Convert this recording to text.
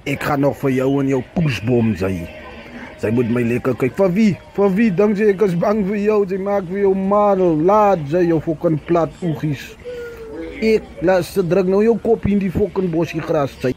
Ik ga nog voor jou en jouw poesboom zijn. Zij moet mij lekker kijken. Van wie? Van wie? Dank je, ik is bang voor jou. Zij maakt voor jou madel. Laat zij jou fucking plat oegies. Ik laat ze druk nou jouw kop in die fucking bosje gras.